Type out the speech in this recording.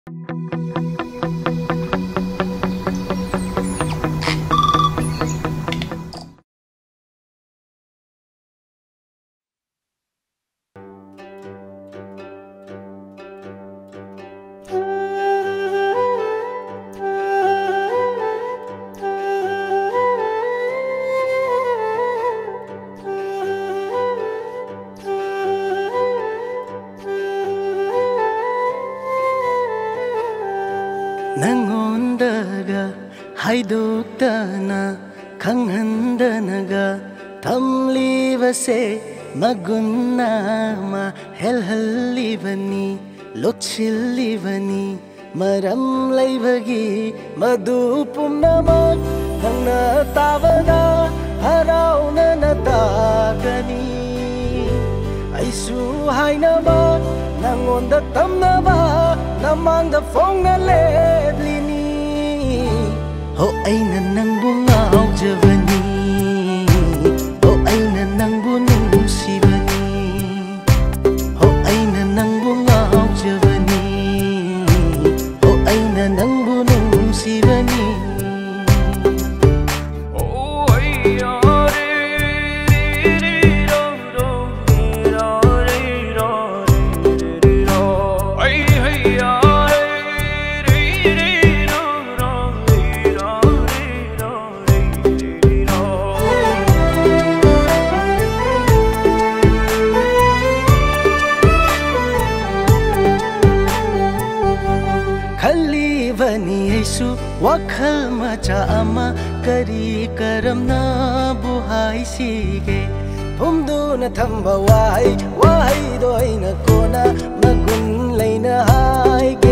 Nangondaga haidoktana khanghandanaga thamlivase magunna ma helhallivani lotchillivani maram laibagi madu pumnamak nangna tavada harauna natagani aisu hainaba nangonda tamnaba namangda fonga ledlini ho aina nangbu ngaujavani ho aina nangbu nungsibani ho aina nangbu ngaujavani ho aina nangbu nungsibani wakhal macha ama kari karamna buhai sige phumduna thamba wai do aina kona magun leina hai